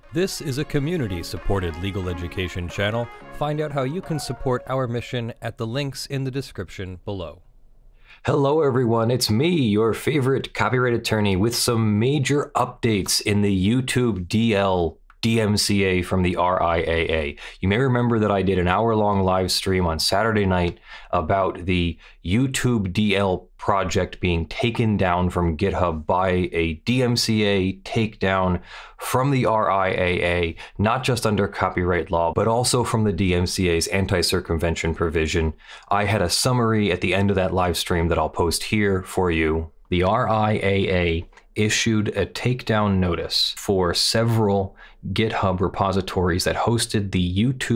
This is a community-supported legal education channel. Find out how you can support our mission at the links in the description below. Hello everyone, it's me, your favorite copyright attorney, with some major updates in the YouTube DMCA from the RIAA. You may remember that I did an hour-long live stream on Saturday night about the YouTube DL project being taken down from GitHub by a DMCA takedown from the RIAA, not just under copyright law, but also from the DMCA's anti-circumvention provision. I had a summary at the end of that live stream that I'll post here for you. The RIAA issued a takedown notice for several GitHub repositories that hosted the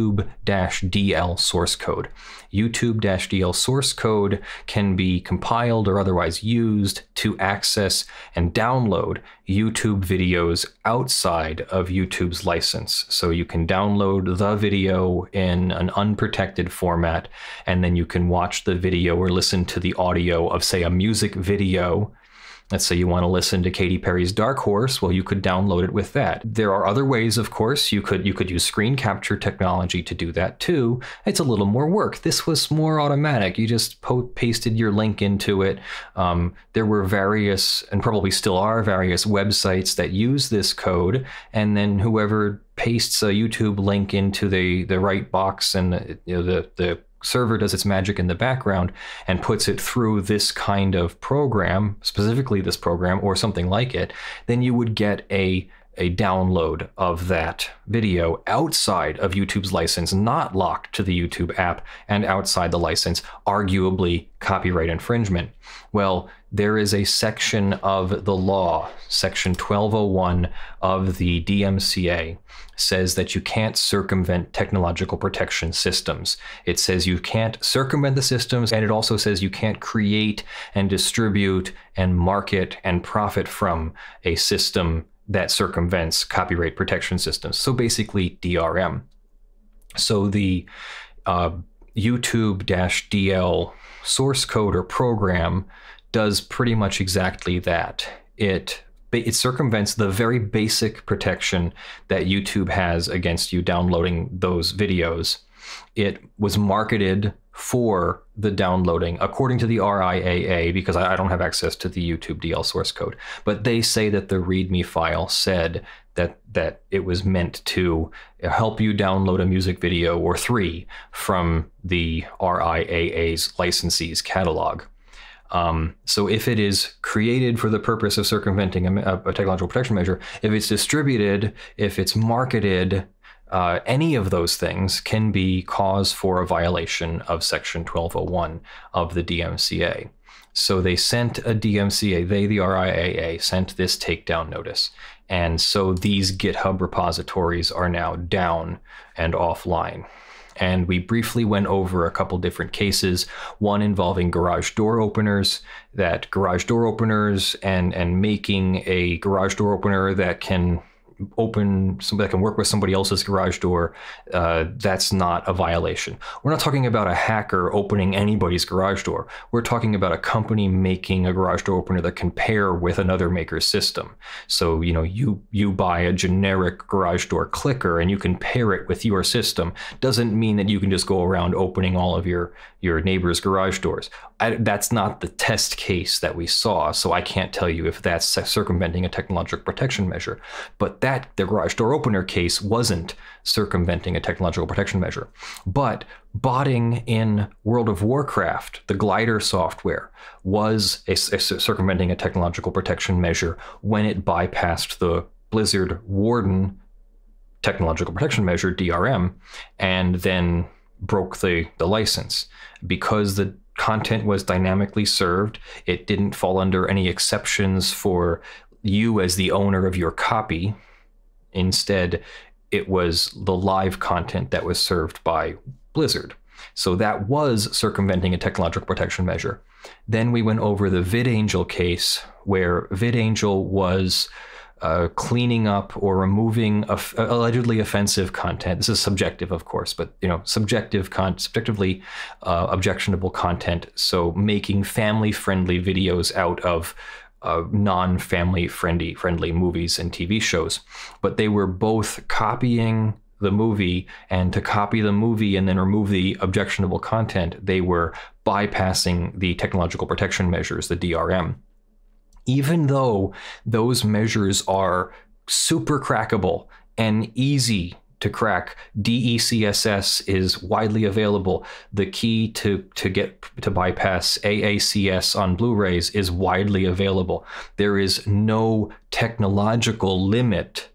YouTube-DL source code. YouTube-DL source code can be compiled or otherwise used to access and download YouTube videos outside of YouTube's license. So you can download the video in an unprotected format, and then you can watch the video or listen to the audio of, say, a music video. Let's say you want to listen to Katy Perry's Dark Horse, well, you could download it with that. There are other ways, of course. You could use screen capture technology to do that too. It's a little more work. This was more automatic. You just pasted your link into it. There were various, and probably still are, various websites that use this code, and then whoever pastes a YouTube link into the right box, and the server does its magic in the background and puts it through this kind of program, specifically this program or something like it, then you would get a download of that video outside of YouTube's license, not locked to the YouTube app, and outside the license, arguably copyright infringement. Well, there is a section of the law, section 1201 of the DMCA, says that you can't circumvent technological protection systems. It says you can't circumvent the systems, and it also says you can't create and distribute and market and profit from a system that circumvents copyright protection systems. So basically DRM. So the YouTube-DL source code or program does pretty much exactly that. It circumvents the very basic protection that YouTube has against you downloading those videos. It was marketed for the downloading, according to the RIAA, because I don't have access to the YouTube DL source code, but they say that the README file said that it was meant to help you download a music video or three from the RIAA's licensee's catalog. So if it is created for the purpose of circumventing a technological protection measure, if it's distributed, if it's marketed, any of those things can be cause for a violation of section 1201 of the DMCA. So they sent a DMCA, the RIAA, sent this takedown notice. And so these GitHub repositories are now down and offline. And we briefly went over a couple different cases, one involving garage door openers, that garage door openers and making a garage door opener that can that can work with somebody else's garage door, that's not a violation. We're not talking about a hacker opening anybody's garage door. We're talking about a company making a garage door opener that can pair with another maker's system. So, you buy a generic garage door clicker and you can pair it with your system. Doesn't mean that you can just go around opening all of your neighbor's garage doors. That's not the test case that we saw, so I can't tell you if that's circumventing a technological protection measure. But the garage door opener case wasn't circumventing a technological protection measure. But botting in World of Warcraft, the glider software, was circumventing a technological protection measure when it bypassed the Blizzard Warden technological protection measure, DRM, and then broke the license. Because the content was dynamically served, it didn't fall under any exceptions for you as the owner of your copy. Instead, it was the live content that was served by Blizzard. So that was circumventing a technological protection measure. Then we went over the VidAngel case, where VidAngel was cleaning up or removing allegedly offensive content. This is subjective, of course, but subjectively objectionable content. So making family-friendly videos out of non-family friendly movies and TV shows. But they were both copying the movie, and to copy the movie and then remove the objectionable content, they were bypassing the technological protection measures, the DRM. Even though those measures are super crackable and easy to crack, DECSS is widely available. The key to bypass AACS on Blu-rays is widely available. There is no technological limit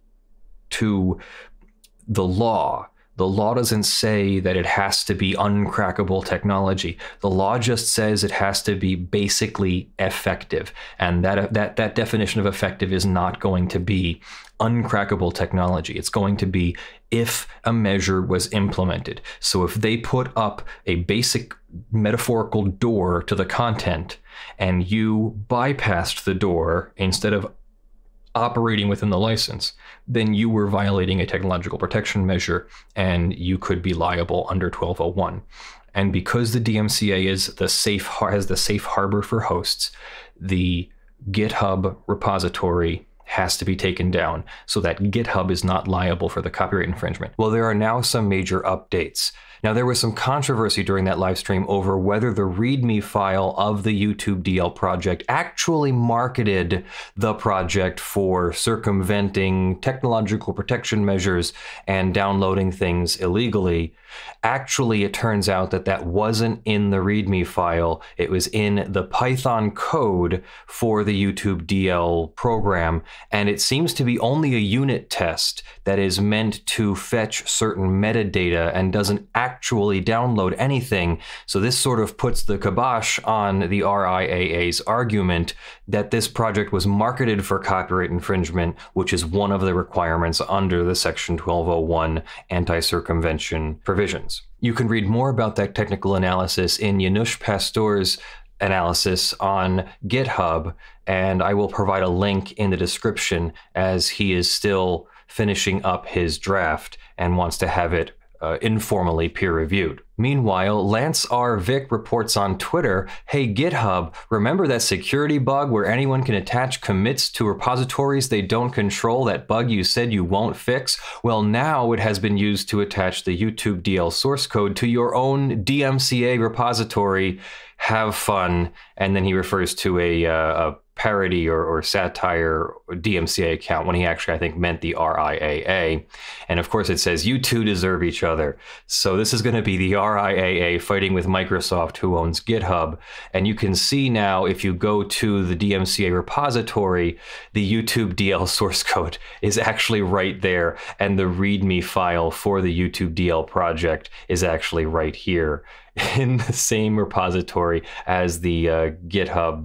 to the law. The law doesn't say that it has to be uncrackable technology. The law just says it has to be basically effective. And that definition of effective is not going to be uncrackable technology. It's going to be if a measure was implemented. So if they put up a basic metaphorical door to the content and you bypassed the door instead of operating within the license, then you were violating a technological protection measure and you could be liable under 1201. And because the DMCA has the safe harbor for hosts, the GitHub repository has to be taken down so that GitHub is not liable for the copyright infringement. Well, there are now some major updates. Now, there was some controversy during that live stream over whether the README file of the YouTube DL project actually marketed the project for circumventing technological protection measures and downloading things illegally. Actually, it turns out that that wasn't in the README file. It was in the Python code for the YouTube DL program, and it seems to be only a unit test that is meant to fetch certain metadata and doesn't actually download anything. So this sort of puts the kibosh on the RIAA's argument that this project was marketed for copyright infringement, which is one of the requirements under the Section 1201 anti-circumvention provisions. You can read more about that technical analysis in Janusz Pastor's analysis on GitHub, and I will provide a link in the description as he is still finishing up his draft and wants to have it informally peer-reviewed. Meanwhile, Lance R. Vick reports on Twitter, "Hey GitHub, remember that security bug where anyone can attach commits to repositories they don't control, that bug you said you won't fix? Well, now it has been used to attach the YouTube DL source code to your own DMCA repository. Have fun." And then he refers to a parody or satire DMCA account when he actually, I think, meant the RIAA. And of course it says, "You two deserve each other." So this is going to be the RIAA fighting with Microsoft, who owns GitHub. And you can see now, if you go to the DMCA repository, the YouTube DL source code is actually right there. And the README file for the YouTube DL project is actually right here in the same repository as the GitHub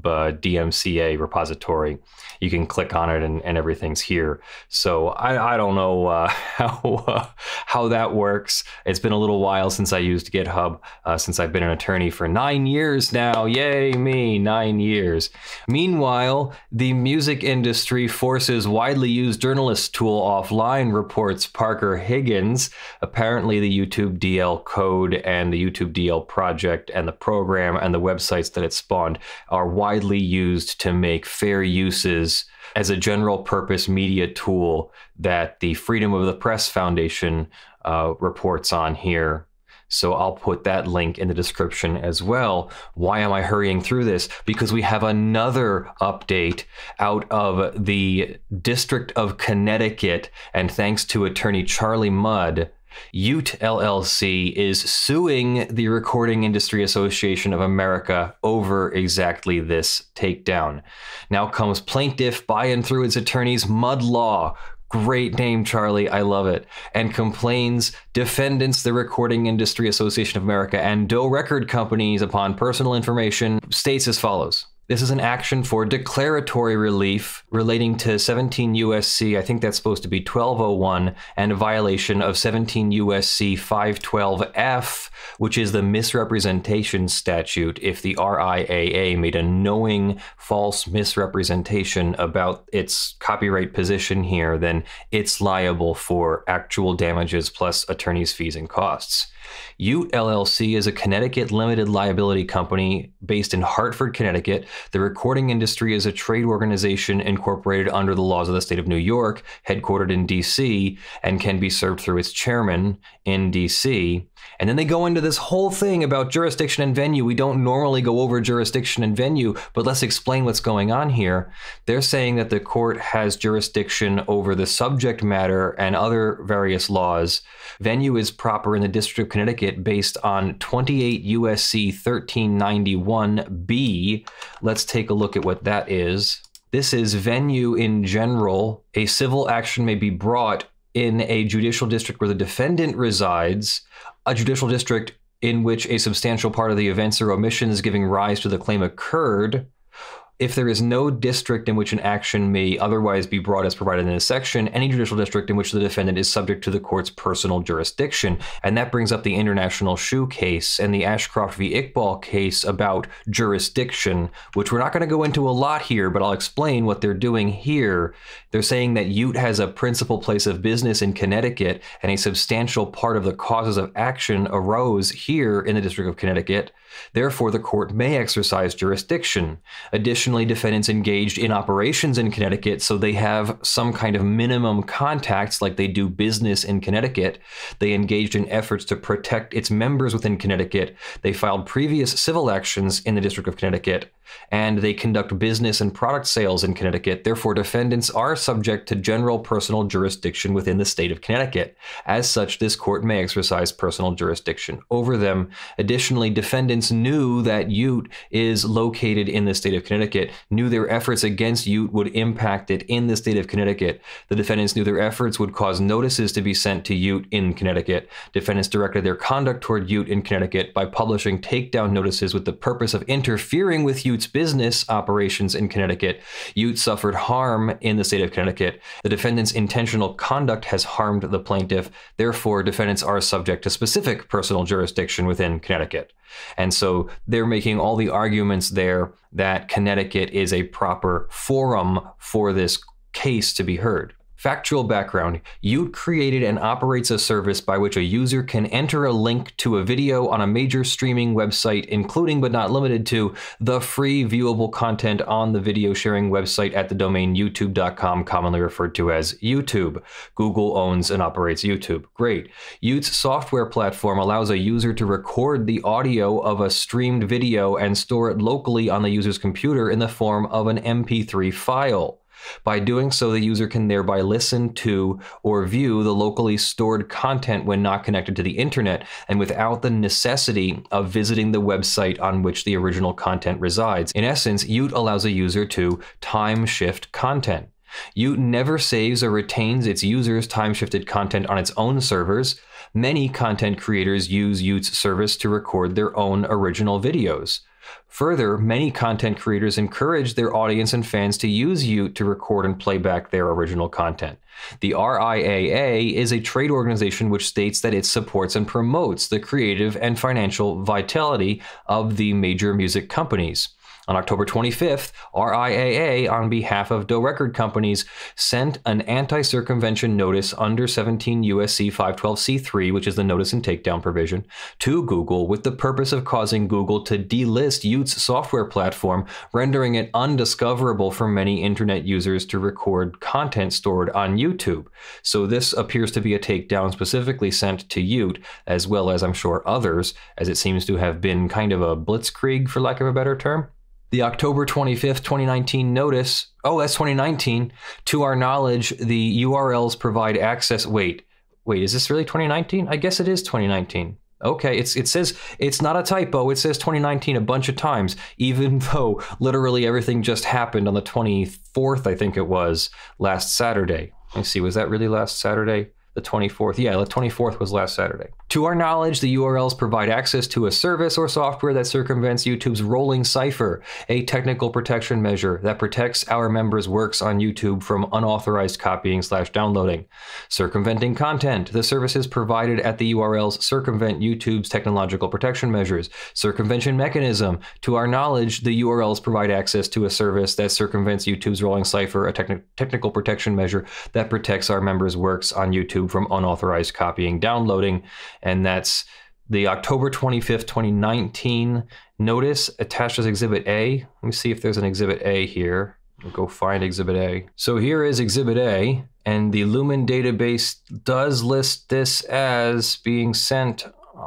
DMCA repository. You can click on it and everything's here. So I don't know how that works. It's been a little while since I used GitHub, since I've been an attorney for 9 years now. Yay me, 9 years. Meanwhile, the music industry forces widely used journalist tool offline, reports Parker Higgins. Apparently the YouTube DL code and the YouTube DL project and the program and the websites that it spawned are widely used to make fair uses as a general purpose media tool that the Freedom of the Press Foundation reports on here. So I'll put that link in the description as well. Why am I hurrying through this? Because we have another update out of the District of Connecticut, and thanks to attorney Charlie Mudd, Ute LLC is suing the Recording Industry Association of America over exactly this takedown. Now comes plaintiff by and through its attorneys, Mudd Law. Great name, Charlie. I love it. And complains defendants, the Recording Industry Association of America, and Doe Record Companies upon personal information, states as follows. This is an action for declaratory relief relating to 17 USC, I think that's supposed to be 1201, and a violation of 17 USC 512F, which is the misrepresentation statute. If the RIAA made a knowing false misrepresentation about its copyright position here, then it's liable for actual damages plus attorney's fees and costs. Ute LLC is a Connecticut limited liability company based in Hartford, Connecticut, The recording industry is a trade organization incorporated under the laws of the state of New York, headquartered in D.C., and can be served through its chairman in D.C. And then they go into this whole thing about jurisdiction and venue. We don't normally go over jurisdiction and venue, but let's explain what's going on here. They're saying that the court has jurisdiction over the subject matter and other various laws. Venue is proper in the District of Connecticut based on 28 U.S.C. 1391b. Let's take a look at what that is. This is venue in general. A civil action may be brought in a judicial district where the defendant resides, a judicial district in which a substantial part of the events or omissions giving rise to the claim occurred. If there is no district in which an action may otherwise be brought as provided in this section, any judicial district in which the defendant is subject to the court's personal jurisdiction. And that brings up the International Shoe case and the Ashcroft v. Iqbal case about jurisdiction, which we're not going to go into a lot here, but I'll explain what they're doing here. They're saying that Ute has a principal place of business in Connecticut, and a substantial part of the causes of action arose here in the District of Connecticut. Therefore, the court may exercise jurisdiction. Additionally, defendants engaged in operations in Connecticut, so they have some kind of minimum contacts, like they do business in Connecticut. They engaged in efforts to protect its members within Connecticut. They filed previous civil actions in the District of Connecticut, and they conduct business and product sales in Connecticut. Therefore, defendants are subject to general personal jurisdiction within the state of Connecticut. As such, this court may exercise personal jurisdiction over them. Additionally, defendants knew that Ute is located in the state of Connecticut, knew their efforts against Ute would impact it in the state of Connecticut. The defendants knew their efforts would cause notices to be sent to Ute in Connecticut. Defendants directed their conduct toward Ute in Connecticut by publishing takedown notices with the purpose of interfering with Ute's business operations in Connecticut. Ute suffered harm in the state of Connecticut. The defendant's intentional conduct has harmed the plaintiff. Therefore, defendants are subject to specific personal jurisdiction within Connecticut. And so they're making all the arguments there that Connecticut is a proper forum for this case to be heard. Factual background: Ute created and operates a service by which a user can enter a link to a video on a major streaming website, including but not limited to the free viewable content on the video sharing website at the domain youtube.com, commonly referred to as YouTube. Google owns and operates YouTube. Great. Ute's software platform allows a user to record the audio of a streamed video and store it locally on the user's computer in the form of an MP3 file. By doing so, the user can thereby listen to or view the locally stored content when not connected to the internet and without the necessity of visiting the website on which the original content resides. In essence, Ute allows a user to time shift content. Ute never saves or retains its users' time-shifted content on its own servers. Many content creators use Ute's service to record their own original videos. Further, many content creators encourage their audience and fans to use Ute to record and play back their original content. The RIAA is a trade organization which states that it supports and promotes the creative and financial vitality of the major music companies. On October 25th, RIAA, on behalf of Doe Record Companies, sent an anti-circumvention notice under 17 U.S.C. 512c3, which is the notice and takedown provision, to Google with the purpose of causing Google to delist Ute's software platform, rendering it undiscoverable for many internet users to record content stored on YouTube. So this appears to be a takedown specifically sent to Ute, as well as, I'm sure, others, as it seems to have been kind of a blitzkrieg, for lack of a better term. The October 25th, 2019 notice, oh, that's 2019. To our knowledge, the URLs provide access. Wait, is this really 2019? I guess it is 2019. Okay, it says, it's not a typo, it says 2019 a bunch of times, even though literally everything just happened on the 24th, I think it was, last Saturday. Let me see, was that really last Saturday? The 24th? Yeah, the 24th was last Saturday. To our knowledge, the URLs provide access to a service or software that circumvents YouTube's rolling cipher, a technical protection measure that protects our members' works on YouTube from unauthorized copying/downloading. Circumventing content. The services provided at the URLs circumvent YouTube's technological protection measures. Circumvention mechanism. To our knowledge, the URLs provide access to a service that circumvents YouTube's rolling cipher, a technical protection measure that protects our members' works on YouTube from unauthorized copying, downloading. And that's the October 25th, 2019 notice attached as Exhibit A. Let me see if there's an Exhibit A here. We'll go find Exhibit A. So here is Exhibit A, and the Lumen database does list this as being sent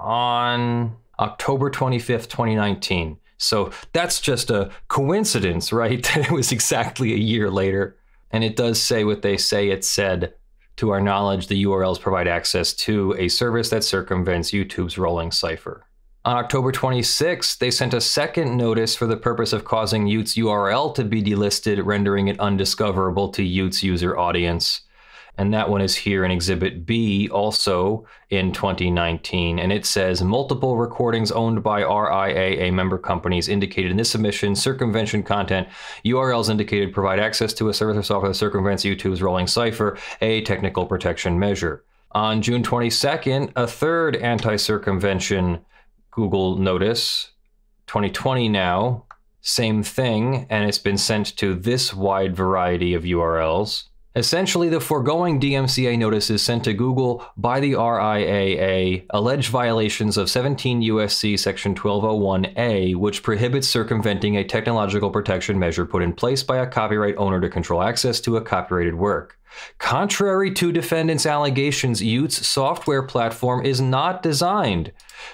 on October 25th, 2019. So that's just a coincidence, right? It was exactly a year later. And it does say what they say it said. To our knowledge, the URLs provide access to a service that circumvents YouTube's rolling cipher. On October 26th, they sent a second notice for the purpose of causing Ute's URL to be delisted, rendering it undiscoverable to Ute's user audience. And that one is here in Exhibit B, also in 2019. And it says, multiple recordings owned by RIAA member companies indicated in this submission, circumvention content, URLs indicated provide access to a service or software that circumvents YouTube's rolling cipher, a technical protection measure. On June 22nd, a third anti-circumvention Google notice, 2020 now, same thing, and it's been sent to this wide variety of URLs. Essentially, the foregoing DMCA notices sent to Google by the RIAA allege violations of 17 U.S.C. Section 1201A, which prohibits circumventing a technological protection measure put in place by a copyright owner to control access to a copyrighted work. Contrary to defendants' allegations, Ute's software platform is not designed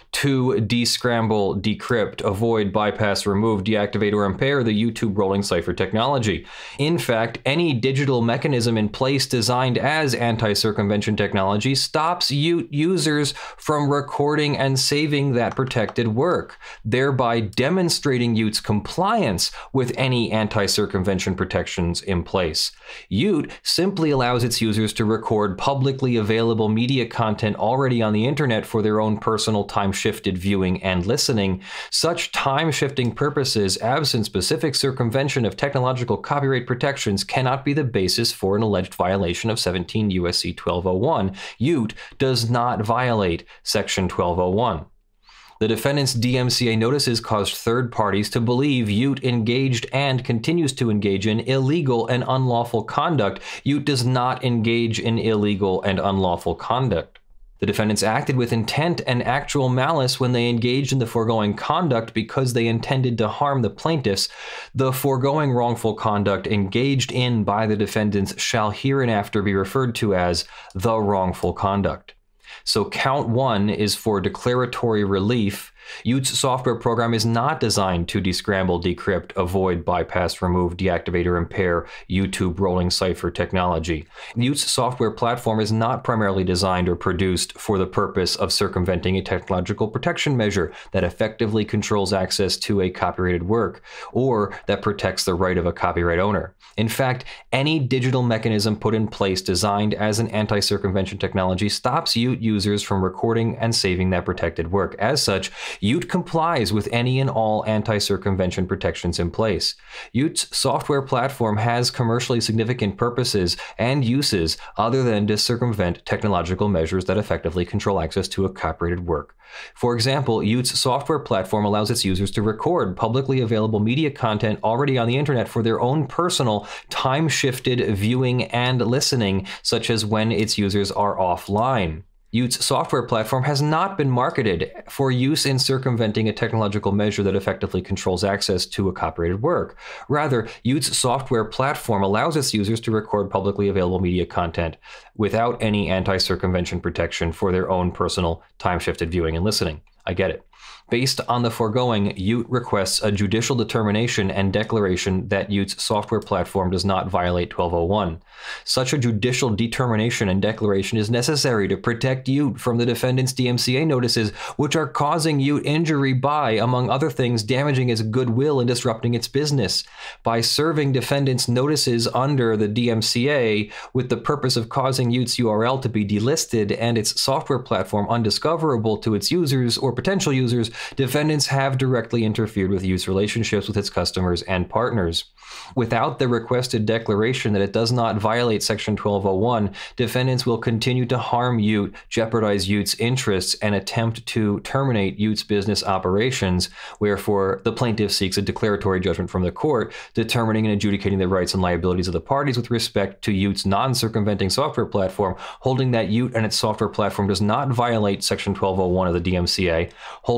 to descramble, decrypt, avoid, bypass, remove, deactivate, or impair the YouTube rolling cipher technology. In fact, any digital mechanism in place designed as anti-circumvention technology stops Ute users from recording and saving that protected work, thereby demonstrating Ute's compliance with any anti-circumvention protections in place. Ute simply allows its users to record publicly available media content already on the internet for their own personal time-shifted viewing and listening. Such time-shifting purposes, absent specific circumvention of technological copyright protections, cannot be the basis for an alleged violation of 17 U.S.C. 1201. Ute does not violate Section 1201. The defendant's DMCA notices caused third parties to believe Ute engaged and continues to engage in illegal and unlawful conduct. Ute does not engage in illegal and unlawful conduct. The defendants acted with intent and actual malice when they engaged in the foregoing conduct because they intended to harm the plaintiffs. The foregoing wrongful conduct engaged in by the defendants shall hereinafter be referred to as the wrongful conduct. So count 1 is for declaratory relief. Ute's software program is not designed to descramble, decrypt, avoid, bypass, remove, deactivate, or impair YouTube rolling cipher technology. Ute's software platform is not primarily designed or produced for the purpose of circumventing a technological protection measure that effectively controls access to a copyrighted work or that protects the right of a copyright owner. In fact, any digital mechanism put in place designed as an anti-circumvention technology stops Ute users from recording and saving that protected work. As such, Ute complies with any and all anti-circumvention protections in place. Ute's software platform has commercially significant purposes and uses other than to circumvent technological measures that effectively control access to a copyrighted work. For example, Ute's software platform allows its users to record publicly available media content already on the internet for their own personal time-shifted viewing and listening, such as when its users are offline. Ute's software platform has not been marketed for use in circumventing a technological measure that effectively controls access to a copyrighted work. Rather, Ute's software platform allows its users to record publicly available media content without any anti-circumvention protection for their own personal time-shifted viewing and listening. I get it. Based on the foregoing, Ute requests a judicial determination and declaration that Ute's software platform does not violate 1201. Such a judicial determination and declaration is necessary to protect Ute from the defendant's DMCA notices, which are causing Ute injury by, among other things, damaging its goodwill and disrupting its business. By serving defendants notices under the DMCA with the purpose of causing Ute's URL to be delisted and its software platform undiscoverable to its users or potential users, defendants have directly interfered with Ute's relationships with its customers and partners. Without the requested declaration that it does not violate Section 1201, defendants will continue to harm Ute, jeopardize Ute's interests, and attempt to terminate Ute's business operations, wherefore the plaintiff seeks a declaratory judgment from the court, determining and adjudicating the rights and liabilities of the parties with respect to Ute's non-circumventing software platform, holding that Ute and its software platform does not violate Section 1201 of the DMCA, holding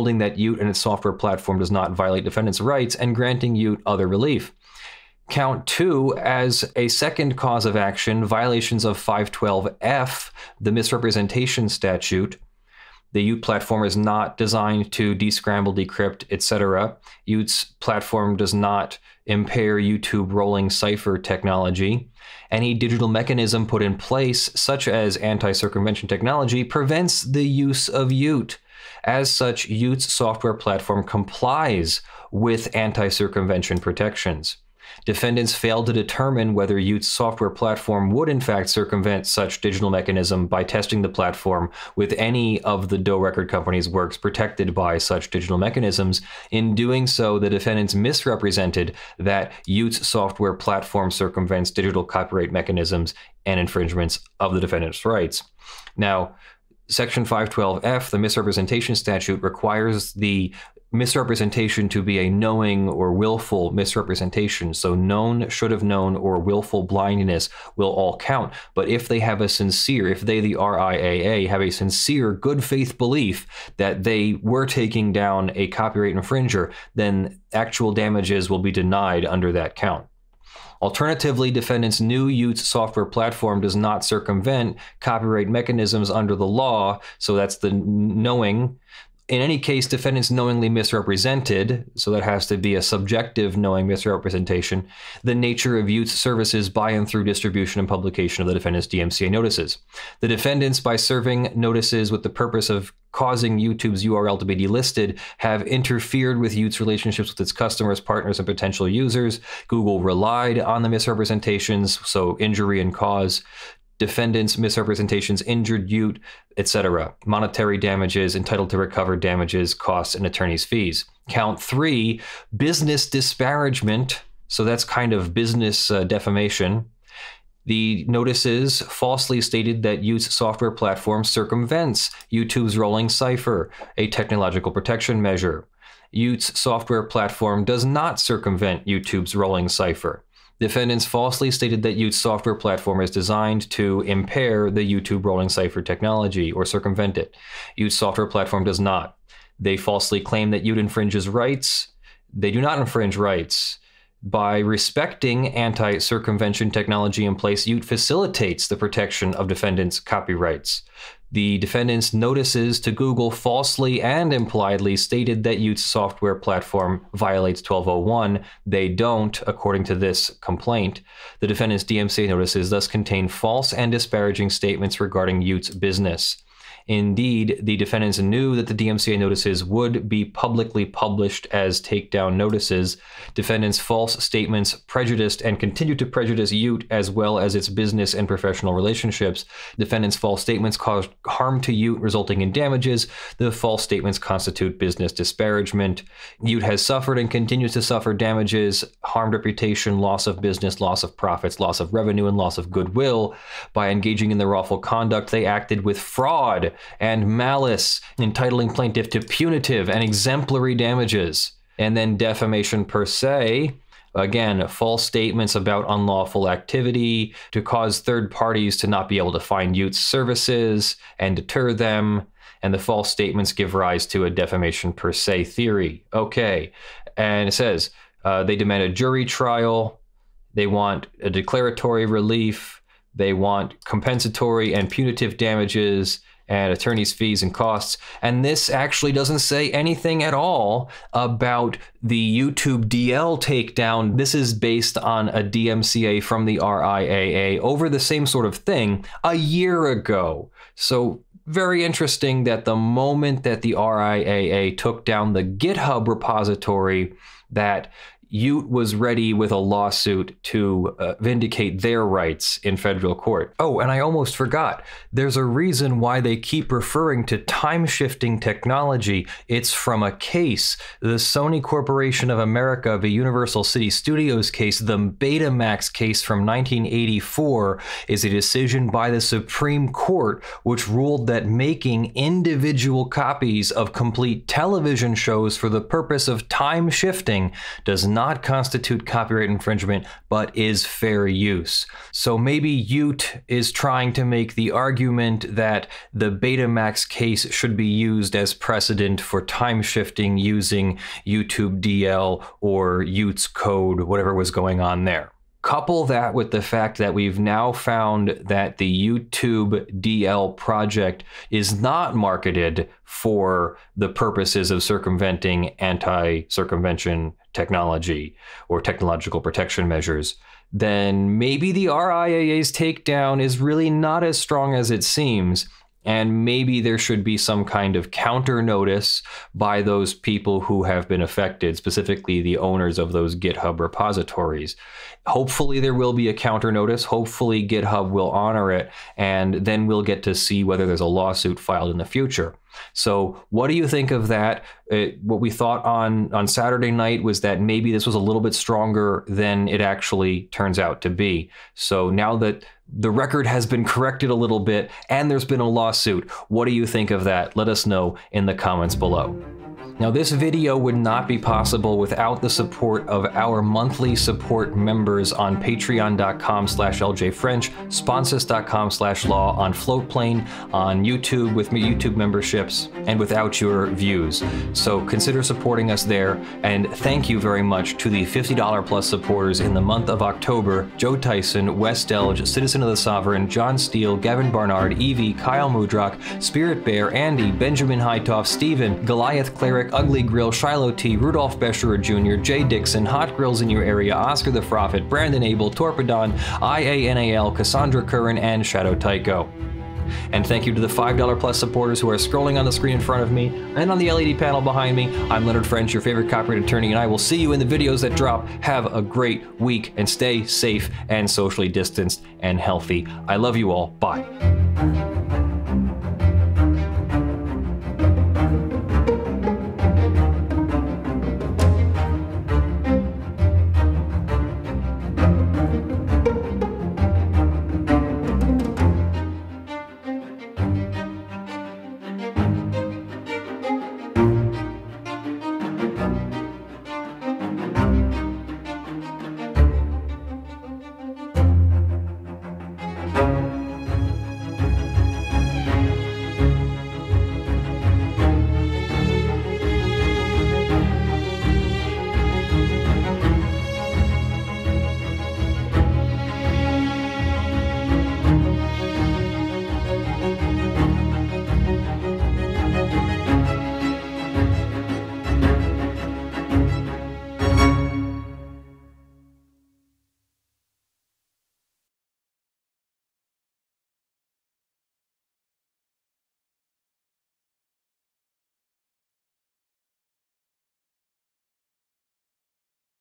holding that Ute and its software platform does not violate defendants' rights, and granting Ute other relief. Count 2, as a second cause of action, violations of 512F, the misrepresentation statute. The Ute platform is not designed to descramble, decrypt, etc. Ute's platform does not impair YouTube rolling cipher technology. Any digital mechanism put in place, such as anti-circumvention technology, prevents the use of Ute. As such, Ute's software platform complies with anti-circumvention protections. Defendants failed to determine whether Ute's software platform would in fact circumvent such digital mechanism by testing the platform with any of the Doe Record Company's works protected by such digital mechanisms. In doing so, the defendants misrepresented that Ute's software platform circumvents digital copyright mechanisms and infringements of the defendant's rights. Now, Section 512F, the misrepresentation statute, requires the misrepresentation to be a knowing or willful misrepresentation. So known, should have known, or willful blindness will all count. But if they have a sincere, if they, the RIAA, have a sincere good faith belief that they were taking down a copyright infringer, then actual damages will be denied under that count. Alternatively, defendants knew Ute's software platform does not circumvent copyright mechanisms under the law, so that's the knowing. In any case, defendants knowingly misrepresented, so that has to be a subjective knowing misrepresentation, the nature of Ute's services by and through distribution and publication of the defendant's DMCA notices. The defendants, by serving notices with the purpose of causing YouTube's URL to be delisted, have interfered with Ute's relationships with its customers, partners, and potential users. Google relied on the misrepresentations, so injury and cause. Defendants' misrepresentations injured Ute, etc. Monetary damages, entitled to recover damages, costs, and attorney's fees. Count 3, business disparagement. So that's kind of business defamation. The notices falsely stated that Ute's software platform circumvents YouTube's rolling cipher, a technological protection measure. Ute's software platform does not circumvent YouTube's rolling cipher. Defendants falsely stated that Ute's software platform is designed to impair the YouTube rolling cipher technology or circumvent it. Ute's software platform does not. They falsely claim that Ute infringes rights. They do not infringe rights. By respecting anti-circumvention technology in place, Ute facilitates the protection of defendants' copyrights. The defendants' notices to Google falsely and impliedly stated that Ute's software platform violates 1201. They don't, according to this complaint. The defendants' DMCA notices thus contain false and disparaging statements regarding Ute's business. Indeed, the defendants knew that the DMCA notices would be publicly published as takedown notices. Defendants' false statements prejudiced and continue to prejudice Ute as well as its business and professional relationships. Defendants' false statements caused harm to Ute, resulting in damages. The false statements constitute business disparagement. Ute has suffered and continues to suffer damages, harmed reputation, loss of business, loss of profits, loss of revenue, and loss of goodwill. By engaging in the wrongful conduct, they acted with fraud and malice, entitling plaintiff to punitive and exemplary damages. And then defamation per se, again, false statements about unlawful activity to cause third parties to not be able to find Ute's services and deter them. And the false statements give rise to a defamation per se theory. Okay, and it says they demand a jury trial. They want a declaratory relief. They want compensatory and punitive damages and attorney's fees and costs. And this actually doesn't say anything at all about the YouTube DL takedown. This is based on a DMCA from the RIAA over the same sort of thing a year ago. So very interesting that the moment that the RIAA took down the GitHub repository, that Ute was ready with a lawsuit to vindicate their rights in federal court. Oh, and I almost forgot. There's a reason why they keep referring to time-shifting technology. It's from a case, the Sony Corporation of America v. Universal City Studios case. The Betamax case from 1984 is a decision by the Supreme Court which ruled that making individual copies of complete television shows for the purpose of time shifting does not not constitute copyright infringement, but is fair use. So maybe Ute is trying to make the argument that the Betamax case should be used as precedent for time shifting using YouTube DL or Ute's code, whatever was going on there. Couple that with the fact that we've now found that the YouTube DL project is not marketed for the purposes of circumventing anti-circumvention technology or technological protection measures, then maybe the RIAA's takedown is really not as strong as it seems. And maybe there should be some kind of counter notice by those people who have been affected, specifically the owners of those GitHub repositories. Hopefully there will be a counter notice. Hopefully GitHub will honor it, and then we'll get to see whether there's a lawsuit filed in the future. So what do you think of that? What we thought on Saturday night was that maybe this was a little bit stronger than it actually turns out to be. So now that the record has been corrected a little bit and there's been a lawsuit, what do you think of that? Let us know in the comments below. Now, this video would not be possible without the support of our monthly support members on patreon.com/ljfrench, sponsors.com/law, on Floatplane, on YouTube with YouTube memberships, and without your views. So consider supporting us there, and thank you very much to the $50 plus supporters in the month of October: Joe Tyson, Wes Delge, Citizen of the Sovereign, John Steele, Gavin Barnard, Evie, Kyle Mudrock, Spirit Bear, Andy, Benjamin Hightoff, Steven, Goliath Cleric, Ugly Grill, Shiloh T, Rudolph Bescherer Jr., Jay Dixon, Hot Grills in Your Area, Oscar the Prophet, Brandon Abel, Torpedon, IANAL, Cassandra Curran, and Shadow Tycho. And thank you to the $5 plus supporters who are scrolling on the screen in front of me and on the LED panel behind me. I'm Leonard French, your favorite copyright attorney, and I will see you in the videos that drop. Have a great week and stay safe and socially distanced and healthy. I love you all. Bye.